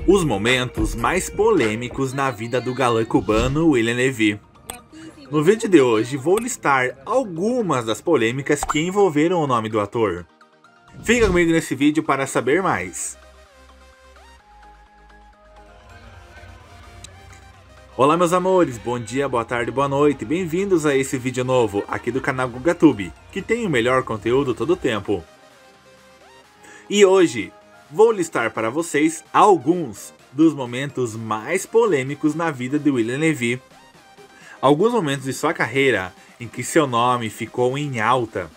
Os momentos mais polêmicos na vida do galã cubano William Levy. No vídeo de hoje vou listar algumas das polêmicas que envolveram o nome do ator. Fica comigo nesse vídeo para saber mais. Olá meus amores, bom dia, boa tarde, boa noite, bem-vindos a esse vídeo novo aqui do canal GugaTube, que tem o melhor conteúdo todo o tempo. E hoje vou listar para vocês alguns dos momentos mais polêmicos na vida de William Levy. Alguns momentos de sua carreira em que seu nome ficou em alta,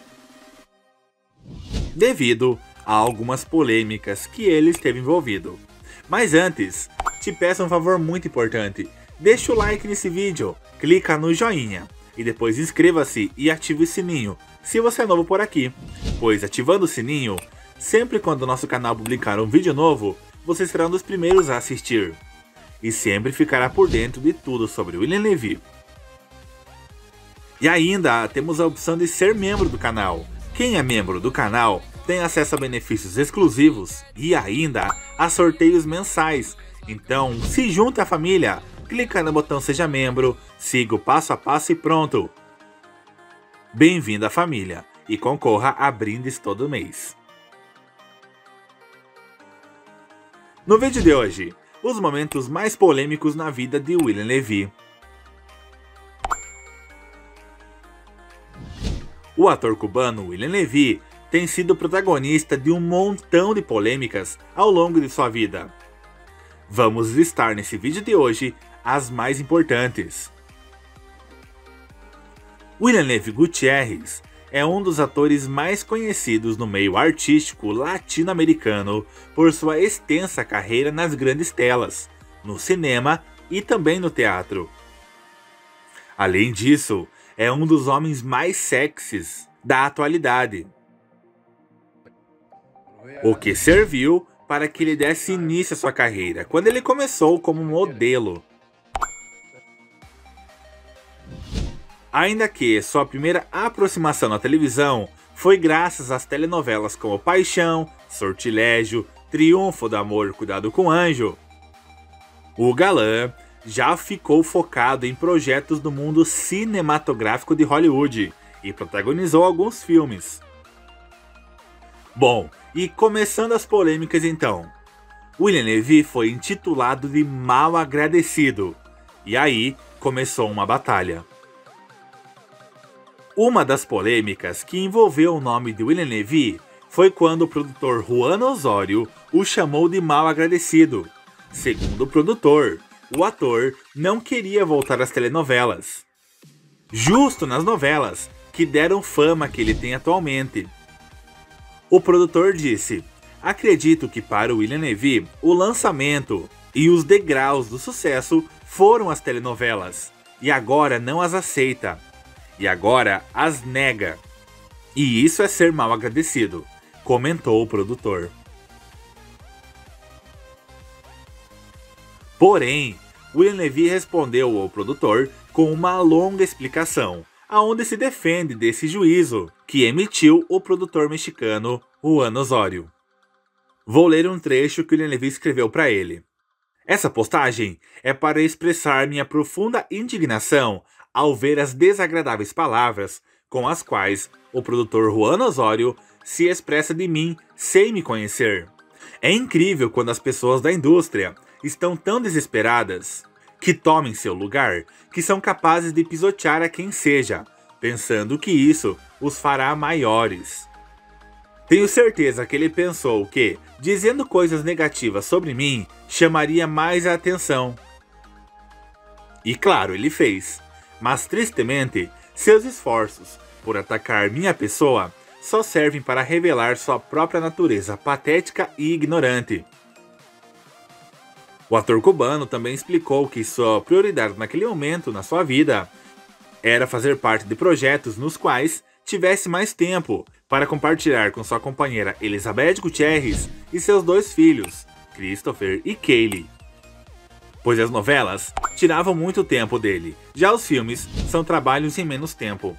devido a algumas polêmicas que ele esteve envolvido. Mas antes, te peço um favor muito importante, deixa o like nesse vídeo, clica no joinha e depois inscreva-se e ative o sininho se você é novo por aqui, pois ativando o sininho, sempre quando o nosso canal publicar um vídeo novo, você será um dos primeiros a assistir e sempre ficará por dentro de tudo sobre William Levy. E ainda temos a opção de ser membro do canal. Quem é membro do canal tem acesso a benefícios exclusivos e ainda a sorteios mensais. Então se junte à família, clica no botão seja membro, siga o passo a passo e pronto. Bem-vindo à família e concorra a brindes todo mês. No vídeo de hoje, os momentos mais polêmicos na vida de William Levy. O ator cubano William Levy tem sido protagonista de um montão de polêmicas ao longo de sua vida. Vamos listar nesse vídeo de hoje as mais importantes. William Levy Gutierrez é um dos atores mais conhecidos no meio artístico latino-americano por sua extensa carreira nas grandes telas, no cinema e também no teatro. Além disso, é um dos homens mais sexys da atualidade, o que serviu para que ele desse início à sua carreira, quando ele começou como modelo. Ainda que sua primeira aproximação na televisão foi graças às telenovelas como Paixão, Sortilégio, Triunfo do Amor Cuidado com Anjo, o galã já ficou focado em projetos do mundo cinematográfico de Hollywood e protagonizou alguns filmes. Bom, e começando as polêmicas então, William Levy foi intitulado de mal agradecido, e aí começou uma batalha. Uma das polêmicas que envolveu o nome de William Levy foi quando o produtor Juan Osorio o chamou de mal agradecido. Segundo o produtor, o ator não queria voltar às telenovelas, justo nas novelas que deram fama que ele tem atualmente. O produtor disse: acredito que para o William Levy o lançamento e os degraus do sucesso foram as telenovelas, e agora não as aceita. E agora as nega. E isso é ser mal agradecido, comentou o produtor. Porém, William Levy respondeu ao produtor com uma longa explicação, aonde se defende desse juízo que emitiu o produtor mexicano Juan Osorio. Vou ler um trecho que William Levy escreveu para ele. Essa postagem é para expressar minha profunda indignação ao ver as desagradáveis palavras com as quais o produtor Juan Osorio se expressa de mim sem me conhecer. É incrível quando as pessoas da indústria estão tão desesperadas que tomem seu lugar, que são capazes de pisotear a quem seja, pensando que isso os fará maiores. Tenho certeza que ele pensou que, dizendo coisas negativas sobre mim, chamaria mais a atenção. E claro, ele fez. Mas tristemente, seus esforços por atacar minha pessoa só servem para revelar sua própria natureza patética e ignorante. O ator cubano também explicou que sua prioridade naquele momento na sua vida era fazer parte de projetos nos quais tivesse mais tempo para compartilhar com sua companheira Elizabeth Gutierrez e seus dois filhos, Christopher e Kaylee. Pois as novelas tiravam muito tempo dele, já os filmes são trabalhos em menos tempo.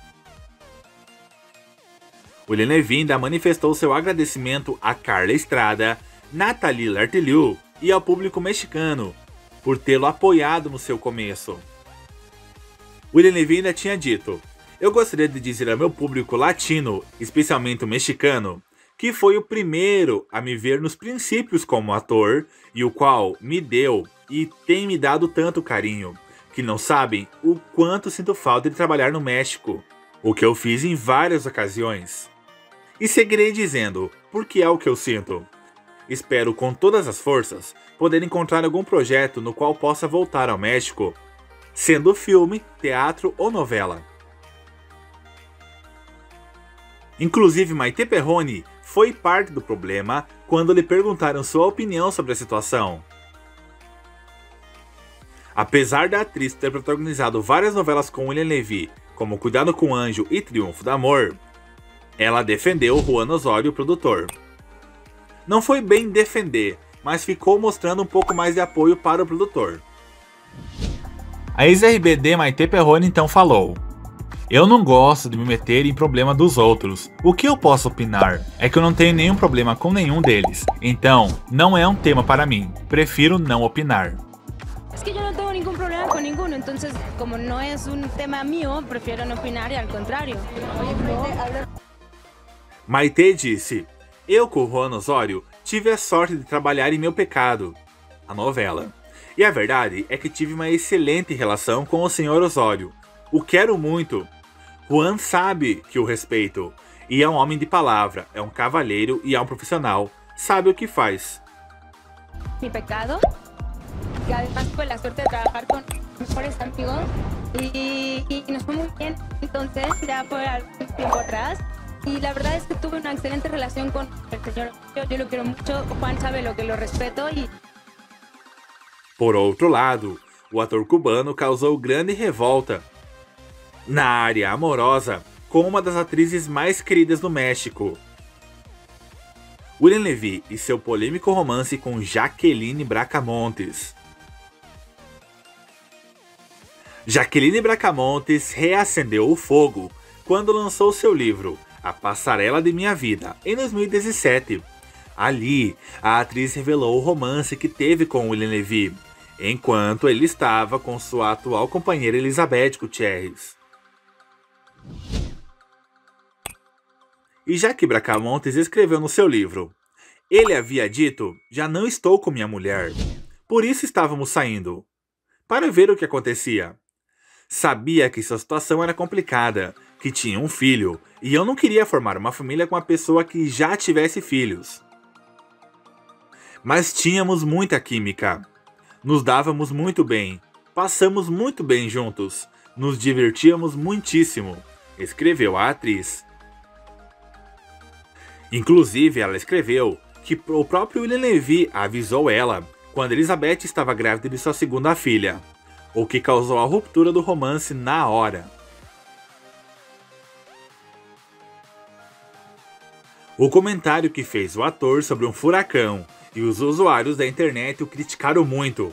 William Levy ainda manifestou seu agradecimento a Carla Estrada, Nathalie Larteliou e ao público mexicano por tê-lo apoiado no seu começo. William Levy ainda tinha dito: "Eu gostaria de dizer ao meu público latino, especialmente o mexicano, que foi o primeiro a me ver nos princípios como ator e o qual me deu e tem me dado tanto carinho, que não sabem o quanto sinto falta de trabalhar no México, o que eu fiz em várias ocasiões. E seguirei dizendo, porque é o que eu sinto. Espero com todas as forças poder encontrar algum projeto no qual possa voltar ao México, sendo filme, teatro ou novela." Inclusive, Maite Perroni foi parte do problema quando lhe perguntaram sua opinião sobre a situação. Apesar da atriz ter protagonizado várias novelas com William Levy, como Cuidado com o Anjo e Triunfo do Amor, ela defendeu Juan Osorio, produtor. Não foi bem defender, mas ficou mostrando um pouco mais de apoio para o produtor. A ex-RBD Maite Perroni então falou: "Eu não gosto de me meter em problema dos outros. O que eu posso opinar é que eu não tenho nenhum problema com nenhum deles. Então, não é um tema para mim. Prefiro não opinar." Es que yo no tengo ningún problema con ninguno, entonces como no es un tema mío, prefiero no opinar y al contrario. Maite disse: "Eu com o Juan Osorio tive a sorte de trabalhar em Meu Pecado, a novela. E a verdade é que tive uma excelente relação com o Sr. Osorio. O quero muito. Juan sabe que o respeito. E é um homem de palavra, é um cavalheiro e é um profissional. Sabe o que faz." Mi pecado, que además tuve la suerte de trabajar con mejores amigos y nos fue muy bien, entonces ya fue algún tiempo atrás y la verdad es que tuve una excelente relación con el señor. Yo lo quiero mucho, Juan sabe lo que lo respeto y... Por outro lado, o ator cubano causou grande revolta na área amorosa com uma das atrizes mais queridas do México. William Levy e seu polêmico romance com Jacqueline Bracamontes. Jacqueline Bracamontes reacendeu o fogo quando lançou seu livro A Passarela de Minha Vida, em 2017. Ali, a atriz revelou o romance que teve com William Levy, enquanto ele estava com sua atual companheira Elizabeth Gutierrez. E Jackie Bracamontes escreveu no seu livro: "Ele havia dito, já não estou com minha mulher. Por isso estávamos saindo. Para ver o que acontecia. Sabia que sua situação era complicada, que tinha um filho, e eu não queria formar uma família com uma pessoa que já tivesse filhos. Mas tínhamos muita química. Nos dávamos muito bem, passamos muito bem juntos, nos divertíamos muitíssimo", escreveu a atriz. Inclusive, ela escreveu que o próprio William Levy avisou ela quando Elizabeth estava grávida de sua segunda filha, o que causou a ruptura do romance na hora. O comentário que fez o ator sobre um furacão e os usuários da internet o criticaram muito.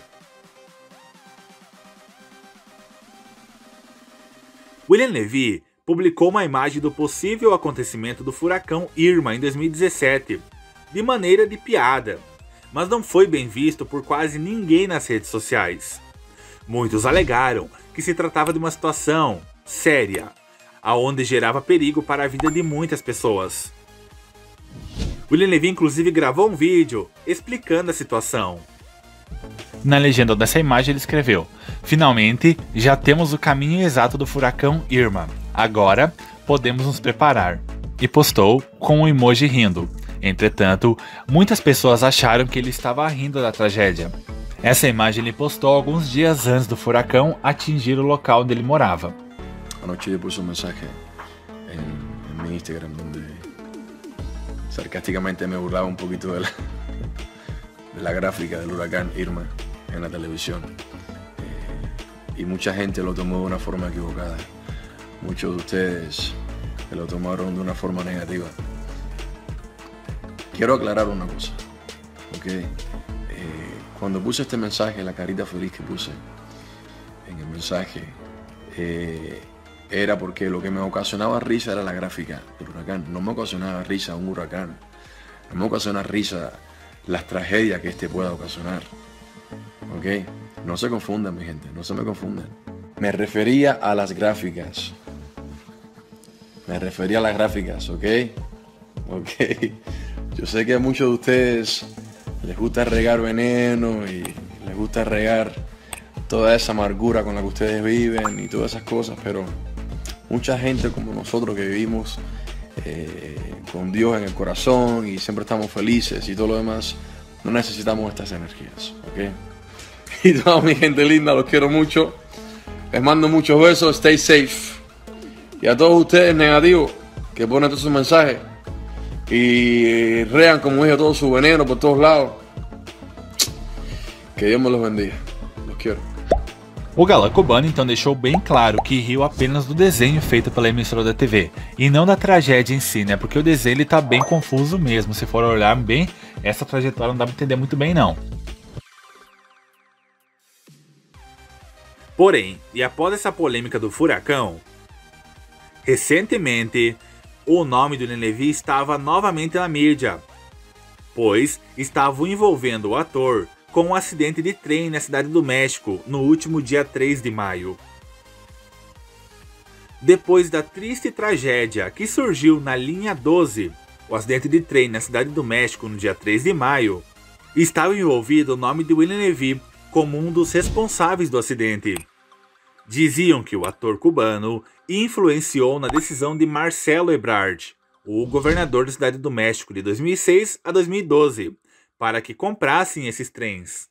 William Levy publicou uma imagem do possível acontecimento do furacão Irma em 2017, de maneira de piada, mas não foi bem visto por quase ninguém nas redes sociais. Muitos alegaram que se tratava de uma situação séria, aonde gerava perigo para a vida de muitas pessoas. William Levy inclusive gravou um vídeo explicando a situação. Na legenda dessa imagem ele escreveu: "Finalmente, já temos o caminho exato do furacão Irma. Agora, podemos nos preparar." E postou com um emoji rindo. Entretanto, muitas pessoas acharam que ele estava rindo da tragédia. Essa imagem ele postou alguns dias antes do furacão atingir o local onde ele morava. Anoche yo puse un mensaje en mi Instagram donde sarcásticamente me burlaba un poquito de la gráfica del huracán Irma en la televisión. Y mucha gente lo tomó de una forma equivocada. Muchos de ustedes lo tomaron de una forma negativa. Quiero aclarar una cosa, ¿ok? Cuando puse este mensaje, la carita feliz que puse en el mensaje, era porque lo que me ocasionaba risa era la gráfica del huracán. No me ocasionaba risa un huracán, no me ocasionaba risa las tragedias que este pueda ocasionar. ¿Ok? No se confundan, mi gente, no se me confundan. Me refería a las gráficas. Me refería a las gráficas, ¿ok? Ok. Yo sé que a muchos de ustedes les gusta regar veneno y les gusta regar toda esa amargura con la que ustedes viven y todas esas cosas, pero mucha gente como nosotros que vivimos con Dios en el corazón y siempre estamos felices y todo lo demás, no necesitamos estas energías, ¿ok? Y toda mi gente linda, los quiero mucho. Les mando muchos besos, stay safe. Y a todos ustedes negativos que ponen todos sus mensajes y rean, como dije, todo su veneno por todos lados, que Deus me los bendiga. Los quiero. O galã cubano então deixou bem claro que riu apenas do desenho feito pela emissora da TV e não da tragédia em si, né? Porque o desenho ele tá bem confuso mesmo. Se for olhar bem, essa trajetória não dá pra entender muito bem não. Porém, e após essa polêmica do furacão, recentemente o nome do William Levy estava novamente na mídia, pois estavam envolvendo o ator com um acidente de trem na cidade do México no último dia 3 de maio. Depois da triste tragédia que surgiu na linha 12, o acidente de trem na cidade do México no dia 3 de maio, estava envolvido o nome de William Levy como um dos responsáveis do acidente. Diziam que o ator cubano influenciou na decisão de Marcelo Ebrard, o governador da cidade do México de 2006 a 2012, para que comprassem esses trens.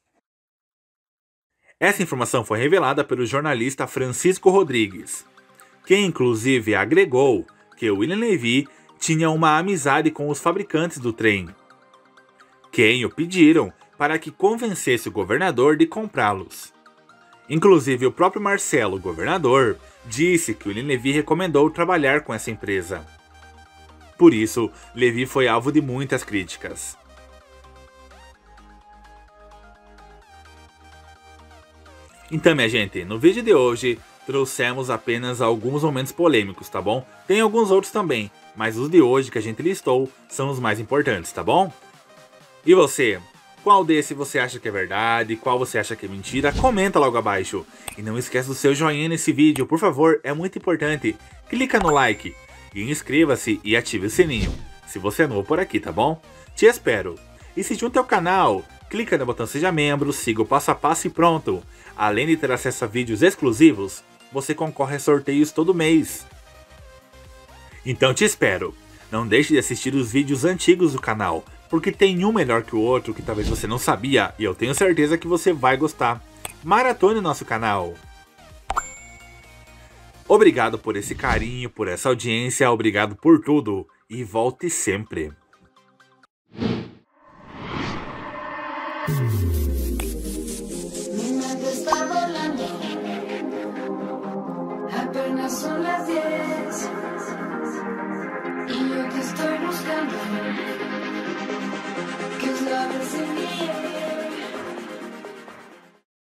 Essa informação foi revelada pelo jornalista Francisco Rodrigues, que inclusive agregou que o William Levy tinha uma amizade com os fabricantes do trem, quem o pediram para que convencesse o governador de comprá-los. Inclusive o próprio Marcelo, governador, disse que o William Levy recomendou trabalhar com essa empresa. Por isso, Levy foi alvo de muitas críticas. Então, minha gente, no vídeo de hoje trouxemos apenas alguns momentos polêmicos, tá bom? Tem alguns outros também, mas os de hoje que a gente listou são os mais importantes, tá bom? E você? Qual desse você acha que é verdade? Qual você acha que é mentira? Comenta logo abaixo. E não esqueça do seu joinha nesse vídeo, por favor, é muito importante. Clica no like e inscreva-se e ative o sininho, se você é novo por aqui, tá bom? Te espero. E se junta ao canal, clica no botão seja membro, siga o passo a passo e pronto. Além de ter acesso a vídeos exclusivos, você concorre a sorteios todo mês. Então te espero. Não deixe de assistir os vídeos antigos do canal, porque tem um melhor que o outro que talvez você não sabia e eu tenho certeza que você vai gostar. Maratone nosso canal. Obrigado por esse carinho, por essa audiência, obrigado por tudo e volte sempre. Mi mente está volando, apenas son las 10.